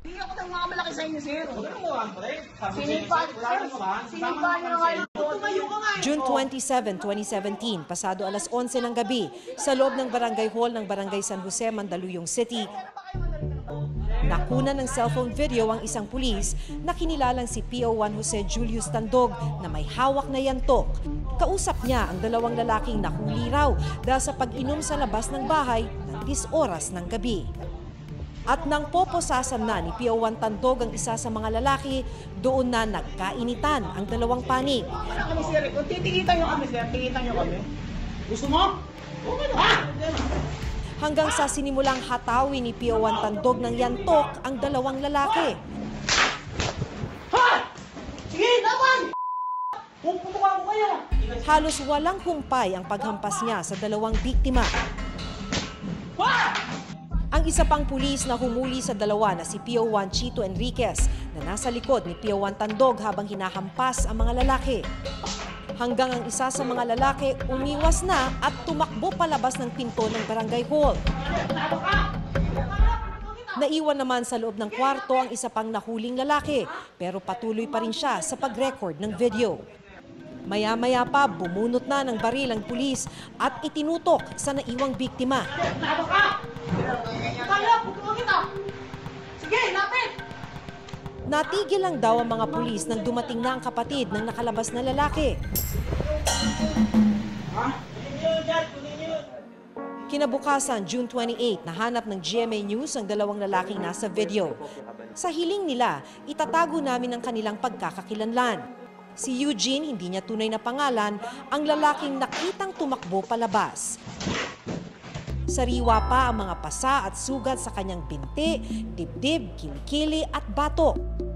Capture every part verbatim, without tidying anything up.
Hindi ako nang mga malaki sa inyo, sir. Wala nang mukhaan pa rin. Sinipan, sinipan nyo nga yun. Tumayo ka nga. June twenty-seventh, twenty seventeen, pasado alas onse ng gabi, sa loob ng barangay hall ng Barangay San Jose, Mandaluyong City, nakuna ng cellphone video ang isang pulis na kinilalang si P O one Jose Julius Tandog na may hawak na yantok. Kausap niya ang dalawang lalaking nahuli raw dahil sa pag-inom sa labas ng bahay ng dis oras ng gabi. At nang poposasan na ni P O one Tandog ang isa sa mga lalaki, doon na nagkainitan ang dalawang panig. Kami, sir, kung titikitan nyo kami, sir, tikitan nyo kami. Gusto mo? Okay na. Ha? Hanggang sa sinimulang hatawin ni P O one Tandog ng yantok ang dalawang lalaki. Ha! Sige, laban! Puputukan ko kayo! Halos walang humpay ang paghampas niya sa dalawang biktima. Ha! Ang isa pang pulis na humuli sa dalawa na si P O one Chito Enriquez na nasa likod ni P O one Tandog habang hinahampas ang mga lalaki. Hanggang ang isa sa mga lalaki umiwas na at tumakbo palabas ng pinto ng barangay hall. Naiwan naman sa loob ng kwarto ang isa pang nahuling lalaki, pero patuloy pa rin siya sa pag-record ng video. Maya-maya pa, bumunot na ng baril ang pulis at itinutok sa naiwang biktima. Sige, lapit! Natigil lang daw ang mga pulis nang dumating na ang kapatid ng nakalabas na lalaki. Kinabukasan, June twenty-eighth, nahanap ng G M A News ang dalawang lalaking nasa video. Sa hiling nila, itatago namin ang kanilang pagkakakilanlan. Si Eugene, hindi niya tunay na pangalan, ang lalaking nakitang tumakbo palabas. Sariwa pa ang mga pasa at sugat sa kanyang binti, dibdib, kilikili at batok.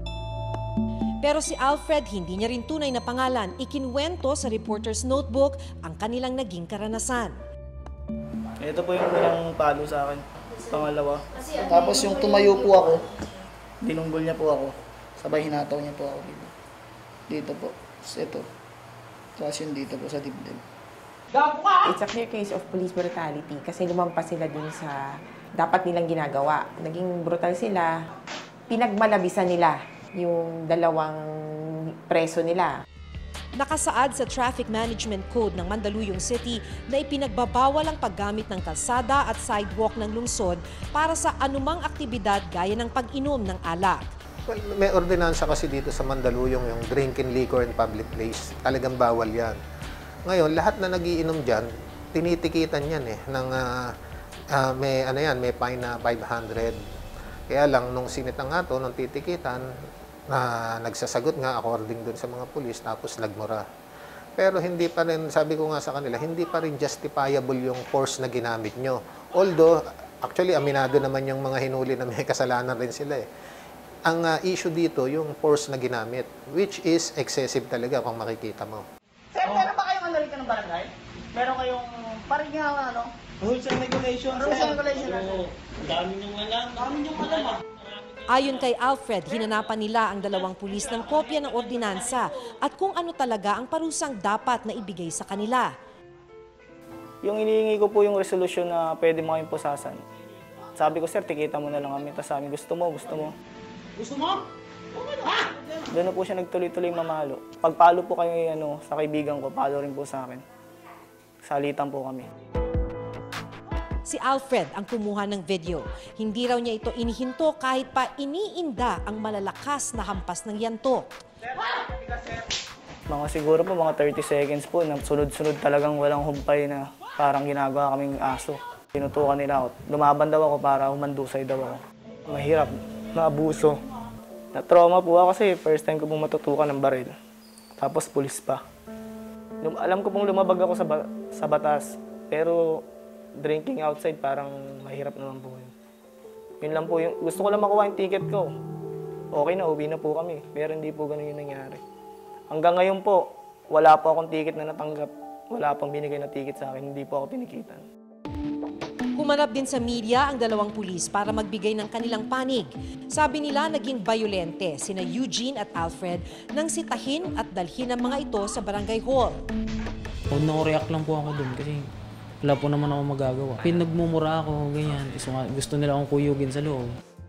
Pero si Alfred, hindi niya rin tunay na pangalan, ikinwento sa reporter's notebook ang kanilang naging karanasan. Ito po yung unang palo sa akin, pangalawa. Tapos yung tumayo po ako, Dinunggol niya po ako. sabay hinataw niya po ako dito. Dito po. Tapos ito. Tapos yung dito po sa dibdib. It's a clear case of police brutality kasi lumampas sila dun sa dapat nilang ginagawa. Naging brutal sila, pinagmalabisan nila yung dalawang preso nila. Nakasaad sa Traffic Management Code ng Mandaluyong City na ipinagbabawal ang paggamit ng kalsada at sidewalk ng lungsod para sa anumang aktibidad gaya ng pag-inom ng alak. Well, may ordinansa kasi dito sa Mandaluyong yung drinking liquor in public place. Talagang bawal yan. Ngayon, lahat na nagiinom dyan, tinitikitan yan eh. Ng, uh, uh, may, ano yan, may fine na five hundred. Kaya lang, nung sinitang nga to, nung titikitan, na uh, nagsasagot nga according dun sa mga pulis, tapos nagmura. Pero hindi pa rin, sabi ko nga sa kanila, hindi pa rin justifiable yung force na ginamit nyo. Although, actually, aminado naman yung mga hinuli na may kasalanan rin sila eh. Ang uh, issue dito, yung force na ginamit, which is excessive talaga kung makikita mo. Sir, meron ba kayong ano rito ng barangay? Meron kayong parang nga ano? Rules and regulations. Rules and regulations. Oo. Dami niyong alam. Dami niyong alam. Ayon kay Alfred, hinanapan nila ang dalawang pulis ng kopya ng ordinansa at kung ano talaga ang parusang dapat na ibigay sa kanila. Yung inihingi ko po yung resolusyon na pwede mo kayong pusasan. Sabi ko, sir, tikita mo na lang kami. Tapos sabi, gusto mo, gusto mo. Gusto mo? Okay na. Ha? Doon na po siya nagtuloy-tuloy mamalo. Pagpalo po kayo ano, sa kaibigan ko, palo rin po sa akin. Salitan po kami. Si Alfred ang kumuha ng video. Hindi raw niya ito inihinto kahit pa iniinda ang malalakas na hampas ng yanto. Mga siguro po, mga thirty seconds po, sunod-sunod talagang walang humpay na parang ginagawa kaming aso. Tinutukan nila ako. Lumaban daw ako para humandusay daw ako. Mahirap, naabuso. Na-trauma po ako kasi first time ko pong matutukan ng baril. Tapos pulis pa. Lum alam ko pong lumabag ako sa, ba sa batas, pero drinking outside parang mahirap naman po yun. Yun lang po yung, gusto ko lang makuha yung ticket ko. Okay na, uwi na po kami. Pero hindi po ganun yung nangyari. Hanggang ngayon po, wala po akong ticket na natanggap. Wala pang binigay na ticket sa akin, hindi po ako tinikitan. Humanap din sa media ang dalawang pulis para magbigay ng kanilang panig. Sabi nila naging bayolente sina Eugene at Alfred nang sitahin at dalhin ang mga ito sa barangay hall. No-react lang po ako dun kasi wala po naman ako magagawa. Pinagmumura ako, ganyan. Gusto, gusto nila akong kuyugin sa loob.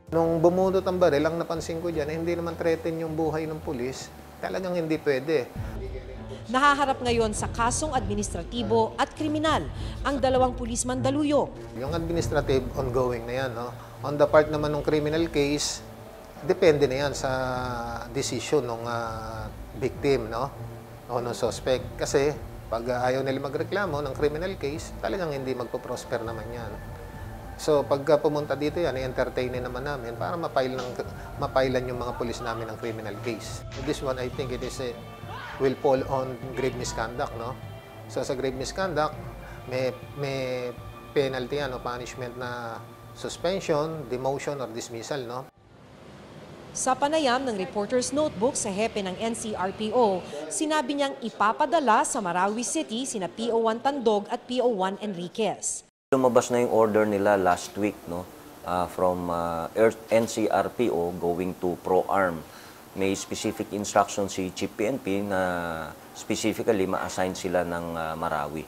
Nung bumunot ang baril, ang napansin ko dyan, eh, hindi naman threaten yung buhay ng pulis. Talagang hindi pwede. Nahaharap ngayon sa kasong administratibo at kriminal ang dalawang pulis Mandaluyong. Yung administrative, ongoing na yan. No? On the part naman ng criminal case, depende na yan sa decision ng uh, victim, no? O ng suspect. Kasi pag uh, ayaw nila magreklamo ng criminal case, talagang hindi magpo-prosper naman yan. So pagka pumunta dito yan, i-entertainin naman namin para mapail ng, mapailan yung mga pulis namin ng criminal case. This one, I think it is a, will fall on grave misconduct, no? So sa grave misconduct, may, may penalty yan o punishment na suspension, demotion, or dismissal, no? Sa panayam ng reporter's notebook sa hepe ng N C R P O, sinabi niyang ipapadala sa Marawi City sina P O one Tandog at P O one Enriquez. Lumabas na yung order nila last week, no? Uh, from uh, N C R P O going to ProArm. May specific instruction si Chief P N P na specifically ma-assign sila ng uh, Marawi.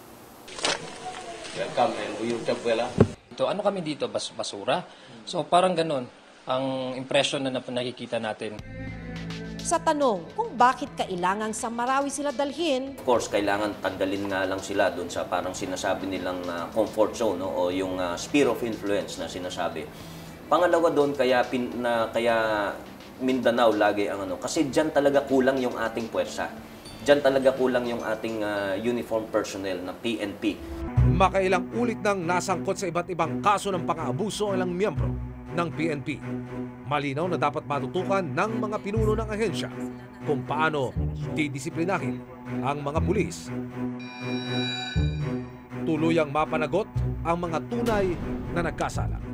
Ito, ano kami dito? Bas basura? So parang ganun ang impression na nakikita natin. Sa tanong kung bakit kailangang sa Marawi sila dalhin, Of course, kailangan tanggalin nga lang sila doon sa parang sinasabi nilang uh, comfort zone, no? O yung uh, sphere of influence na sinasabi. Pangalawa doon, kaya, pin, na, kaya Mindanao lagi ang ano, kasi dyan talaga kulang yung ating puwersa. Dyan talaga kulang yung ating uh, uniform personnel na P N P. Makailang ulit nang nasangkot sa iba't ibang kaso ng pang-aabuso ang ilang miyembro ng P N P. Malinaw na dapat matutukan ng mga pinuno ng ahensya kung paano didisiplinahin ang mga pulis. Tuluyang mapanagot ang mga tunay na nagkasala.